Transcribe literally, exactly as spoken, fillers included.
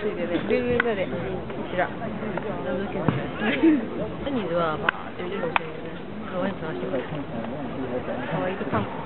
ついてね、ビルビルまで、こちら、覗けない。アニーズは、まあ、出てるかもしれないけどね、可愛い探してくれ。可愛いと韓国。